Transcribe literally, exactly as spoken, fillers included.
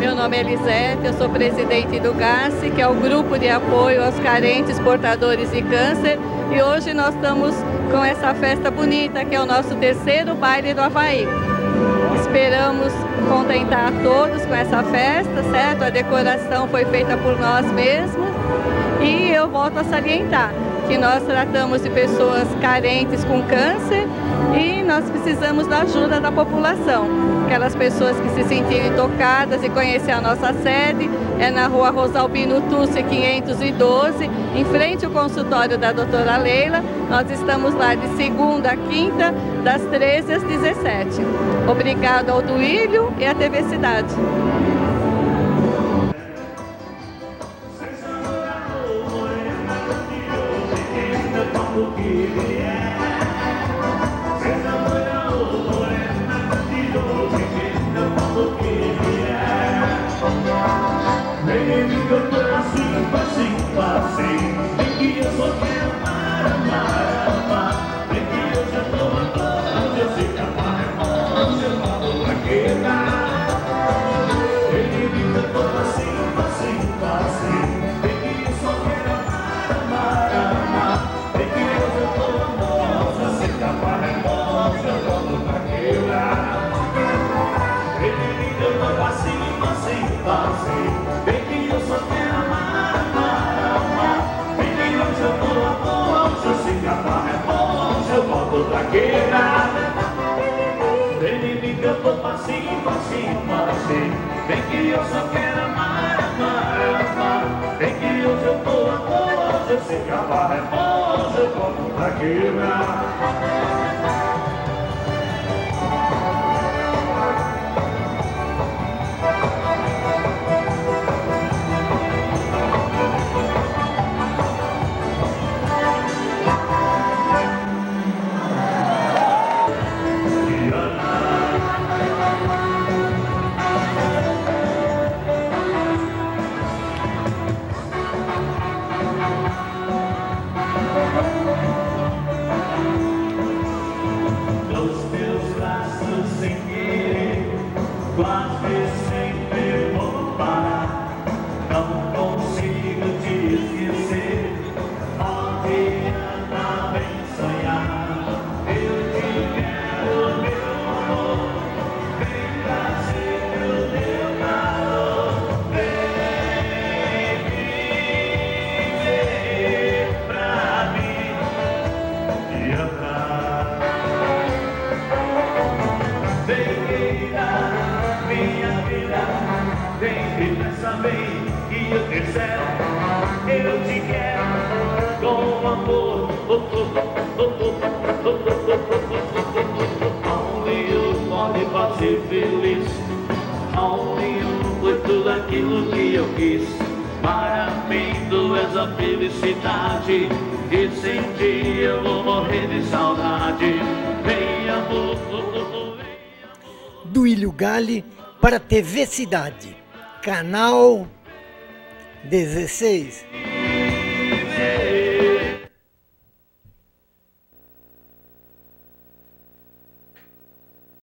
meu nome é Elisete, eu sou presidente do GACE, que é o Grupo de Apoio aos Carentes Portadores de Câncer, e hoje nós estamos com essa festa bonita, que é o nosso terceiro baile do Havaí. Esperamos contentar a todos com essa festa, certo? A decoração foi feita por nós mesmos e eu volto a salientar que nós tratamos de pessoas carentes com câncer e nós precisamos da ajuda da população. Aquelas pessoas que se sentirem tocadas e conhecer a nossa sede, é na rua Rosalbino Tussi, quinhentos e doze, em frente ao consultório da doutora Leila. Nós estamos lá de segunda a quinta, das treze às dezessete. Obrigado ao Duílio e à T V Cidade. Ele me cantou passinho, passinho, passinho. Vem que eu só quero amar, amar, amar. Vem que hoje eu tô a boa, hoje eu sei que a barra é boa, hoje eu volto pra quebrar. Eu te quero com amor. Onde eu pode fazer feliz, onde eu foi tudo aquilo que eu quis. Para mim tu és a felicidade, e sem ti eu vou morrer de saudade. Vem amor, vem amor. Duílio Galli para T V Cidade, canal dezesseis.